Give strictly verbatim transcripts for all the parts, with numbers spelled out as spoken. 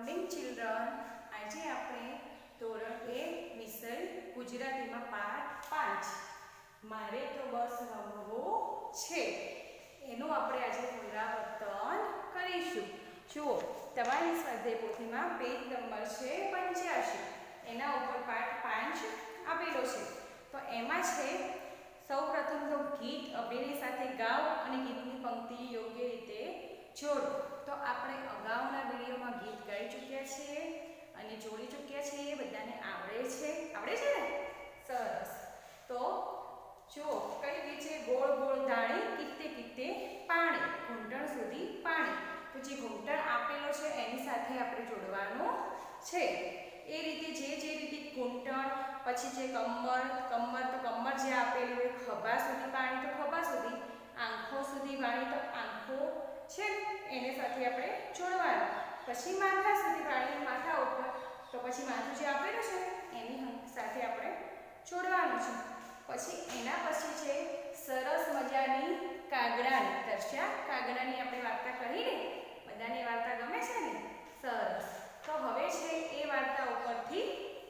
Morning children, આજે આપણે ધોરણ એક વિષય ગુજરાતીમાં પાઠ પાંચ મારે તો બસ રમવું છે એનું આપણે આજે પુનરાવર્તન કરીશું। જુઓ, તમારી સ્વાધ્યાય પોથીમાં પેજ નંબર છે પંચ્યાસી, એના ઉપર પાઠ પાંચ આપેલો છે। તો એમાં છે સૌપ્રથમ તો ગીત અભિનય સાથે ગાઓ અને ગીતની પંક્તિ યોગ્ય રીતે જોડો। તો આપણે અગાઉના વિડીયોમાં ગીત ગાઈ ચૂક્યા છીએ અને જોડી ચૂક્યા છીએ, બધાને આવડે છે આવડે છે ને? સરસ। તો જુઓ, કઈ ગીત છે? ગોળ ગોળ ધાણી કીતે કીતે પાણી, ઘૂંટણ સુધી પાણી। તો જે ઘૂંટણ આપેલો છે એની સાથે આપણે જોડવાનું છે। એ રીતે જે જે રીતે ઘૂંટણ, પછી જે કમર, કમર તો કમર જે આપેલી હોય, ખભા સુધી પાણી તો ખભા સુધી, આંખો સુધી પાણી તો આંખો છે એને સાથે આપણે જોડવાનું। પછી માથા સુધી પાણી, માથા ઉપર તો પછી માથું જે આપેલું છે એની સાથે આપણે જોડવાનું છે। પછી એના પછી છે સરસ મજાની કાગડાની, તરસ્યા કાગડાની આપણે વાર્તા કરીને, બધાને વાર્તા ગમે છે ને? સરસ। તો હવે છે એ વાર્તા ઉપરથી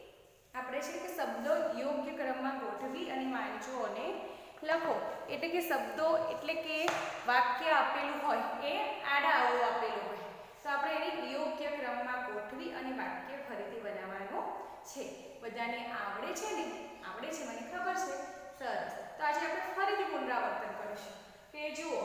આપણે છે કે શબ્દો યોગ્ય ક્રમમાં ગોઠવી અને વાંચો અને લખો। એટલે કે શબ્દો એટલે કે વાક્ય આપેલું હોય એ આડા અવળું આપેલું હોય તો આપણે એને યોગ્ય ક્રમમાં ગોઠવી અને વાક્ય ફરીથી બનાવવાનું છે। બધાને આવડે છે ને? આવડે છે, મને ખબર છે। સરસ। તો આજે આપણે ફરીથી પુનરાવર્તન કરીશું કે જુઓ,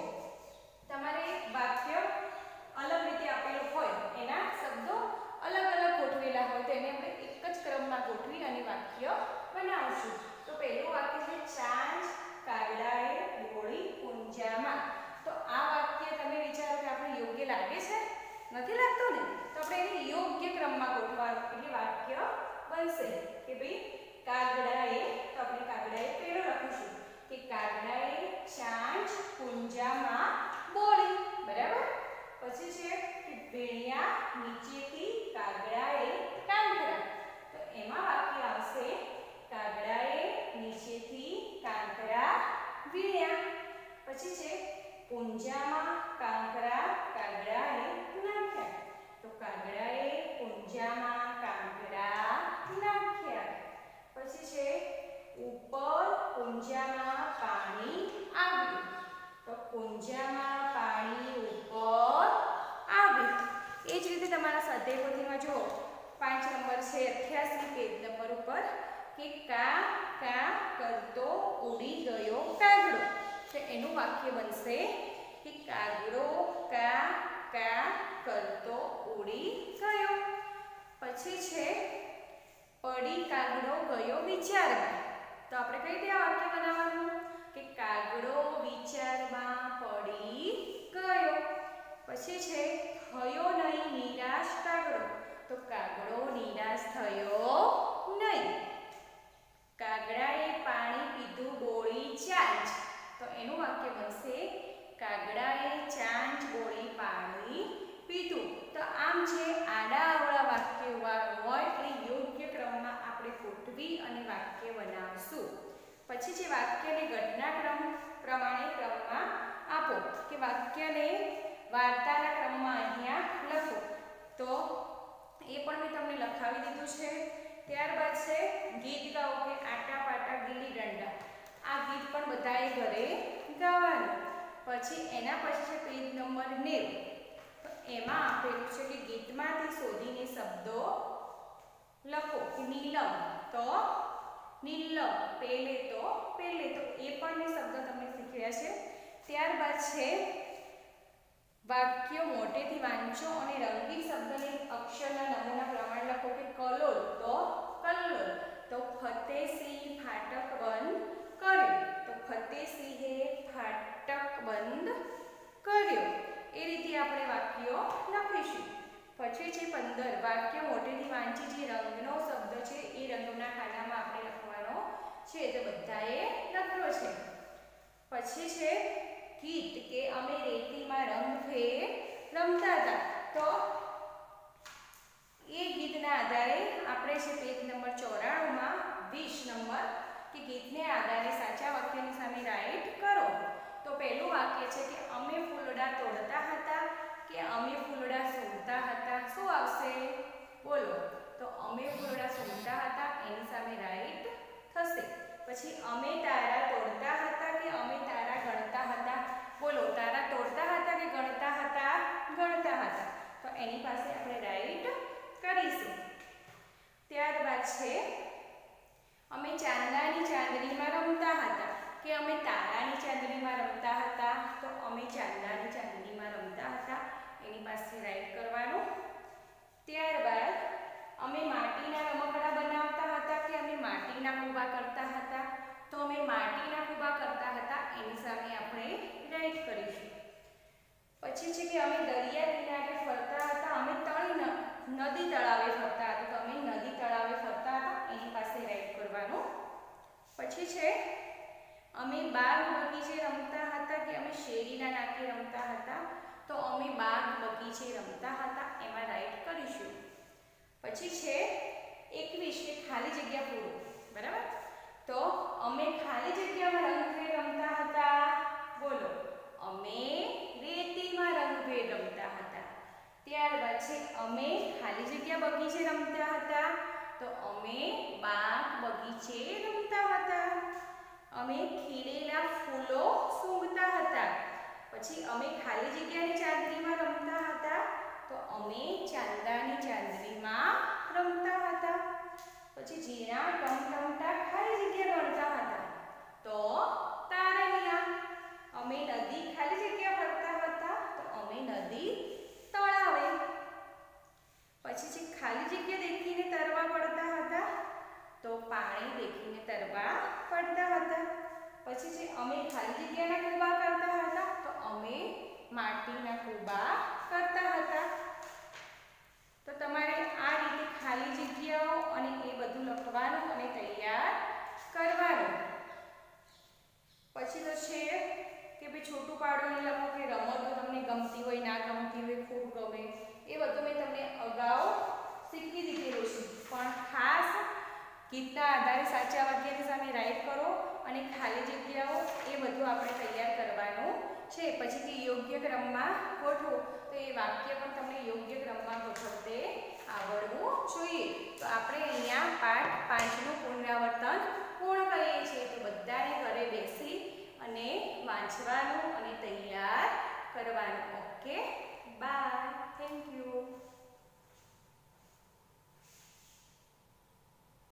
તમારે વાક્ય અલગ રીતે આપેલું હોય, એના શબ્દો અલગ અલગ ગોઠવેલા હોય તો એને આપણે એક જ ક્રમમાં ગોઠવી અને વાક્ય બનાવશું। તો પહેલું વાક્ય છે ચાંચ કાગડાએ બોળી કુંજામાં। તો આ વાક્ય તમે વિચારો કે આપણે યોગ્ય લાગે છે? નથી લાગતું ને? તો આપણે એને યોગ્ય ક્રમમાં ગોઠવવાનું એટલે વાક્ય બનશે કે ભાઈ કાગડાએ, તો આપણે કાગડાએ પહેલું લખીશું કે કાગડાએ ચાંચ કુંજામાં બોળી, બરાબર। પછી છે કે ભેણિયા નીચેથી કાગડાએ કાંકરા, તો એમાં વાક્ય આવશે કાગડાએ નીચેથી કાંકરા વીણ્યા। પછી છે કુંજામાં કાંકરા કાગડાએ નાખ્યા, તો કાગડાએ કુંજામાં કાંકરા નાખ્યા। પછી છે ઉપર કુંજામાં પાણી આવ્યું, તો કુંજામાં પાણી ઉપર આવ્યું। એ જ રીતે તમારા સ્વાધ્યાય પોથીમાં જુઓ, પાંચ નંબર છે અઠ્યાસી પેજ નંબર ઉપર કે કા કા કરતો ઉડી ગયો કાગડો, તો એનું વાક્ય બનશે કે કાગડો કા કા કરતો ઉડી ગયો। પછી છે પડી કાગડો ગયો વિચારમાં, તો આપણે કઈ રીતે આ વાક્ય બનાવવાનું કે કાગડો વિચારમાં પડી ગયો। પછી છે થયો નહીં નિરાશ કાગડો, તો કાગડો નિરાશ થયો નહીં। કાગડાએ પાણી પીધું બોળી ચાંચ, તો એનું વાક્ય બનશે કાગડાએ ચાંચ બોળી પાણી પીધું। તો આમ જે આડા અવળા વાક્ય હોય એ યોગ્ય ક્રમમાં આપણે ગોઠવી અને વાક્ય બનાવશું। પછી જે વાક્યને ઘટનાક્રમ પ્રમાણે ક્રમમાં આપો કે વાક્યને વાર્તાના ક્રમમાં અહીંયા લખો, તો એ પણ મેં તમને લખાવી દીધું છે। ત્યારબાદ છે ગીત ગાઓ કે આટા પાટા ગીલી દંડા, આ ગીત પણ બધાએ ઘરે ગાવાનું। પછી એના પછી છે પેજ નંબર નેવું, તો એમાં આપેલું છે કે ગીતમાંથી શોધીને શબ્દો લખો કે નીલમ, તો નીલમ, પેલે તો પેલે, તો એ પણ મેં શબ્દો તમને શીખવ્યા છે। ત્યારબાદ છે વાક્યો મોટેથી વાંચો અને રંગીન શબ્દને અક્ષરના નમૂના પ્રમાણે લખો કે કલોલ, તો કલ્લોલ, તો ફતેહસિંહ ફાટક બંધ કર્યું, તો ફતેહસિંહે ફાટક બંધ કર્યો। એ રીતે આપણે વાક્યો લખીશું। પછી છે પંદર વાક્ય મોટેથી વાંચી જે રંગનો શબ્દ છે એ રંગોના ખાનામાં આપણે લખવાનો છે, તો બધાએ લખ્યો છે। પછી છે ગીત કે અમે રેતીમાં રંગ ફેર રમતા હતા, તો એ ગીતના આધારે આપણે છે પેજ નંબર ચોરાણું માં વીસ નંબર કે ગીતને આધારે સાચા વાક્યની સામે રાઈટ કરો। તો પહેલું વાક્ય છે કે અમે ફૂલડા તોડતા હતા કે અમે ફૂલડા છોડતા હતા, શું આવશે? ચાંદનીમાં રમતા હતા તો અમે ચાંદાની ચાંદનીમાં રમતા હતા એની પાસે રાઈટ કરવાનું. ત્યારબાદ અમે માટીના રમકડા બનાવતા હતા કે અમે માટીના કૂબા કરતા હતા તો અમે માટીના કૂબા કરતા હતા એની સામે આપણે રાઈટ કરીશું. પછી છે કે અમે દરિયા કિનારે ફરતા હતા અમે તળી નદી તળાવે ફરતા હતા તો અમે નદી તળાવે ફરતા હતા એની પાસે રાઈટ કરવાનું. પછી છે અમે બાગ બગીચે રમતા હતા કે અમે શેરીના નાકે રમતા હતા તો અમે બાગ બગીચે રમતા હતા એમાં રાઈટ કરીશું. પછી છે એકવીસ કે ખાલી જગ્યા પૂરો. બરાબર, તો અમે ખાલી જગ્યામાં રંગભેર રમતા હતા. બોલો, અમે રેતીમાં રંગભેર રમતા હતા. ત્યારબાદ છે અમે ખાલી જગ્યા બગીચે રમતા હતા તો અમે બાગ બગીચે રમતા હતા. અમે ખીલેલા ફૂલો સૂંઘતા હતા. પછી અમે ખાલી જગ્યાની ચાંદનીમાં રમતા હતા તો અમે ચાંદાની ચાંદનીમાં રમતા હતા. પછી ઝીણા ટમટમતા ખાલી જગ્યા રમતા હતા તો તારણિયા. અમે નદી ખાલી જગ્યા ફરતા હતા તો અમે નદી તળાવે. પછી જે ખાલી જગ્યા દેખીને તરવા પડતા હતા તો પાણી દેખીને તરવા પડતા હતા. પછી જે અમે ખાલી જગ્યાના કૂબા કરતા હતા તો અમે માટીના કૂબા કરતા હતા. તો તમારે આ રીતે ખાલી જગ્યાઓ અને એ બધું લખવાનું અને તૈયાર કરવાનું. પછી તો છે કે ભાઈ છોટું પાડોને લખો કે રમતો તમને ગમતી હોય ના ગમતી હોય ખૂબ ગમે એ બધું મેં તમને અગાઉ શીખવી દીધેલું છે. પણ ખાસ ગીતના આધારે સાચા વાક્યની સામે રાઈટ કરો અને ખાલી જગ્યાઓ એ બધું આપણે તૈયાર કરવાનું છે. પછી કે યોગ્ય ક્રમમાં ગોઠવો તો એ વાક્ય પણ તમને યોગ્ય ક્રમમાં ગોઠવતે આવડવું જોઈએ. તો આપણે અહીંયા પાઠ પાંચનું પુનરાવર્તન પૂર્ણ કરીએ છીએ. તો બધાને ઘરે બેસી અને વાંચવાનું અને તૈયાર કરવાનું. Okay, bye, thank you.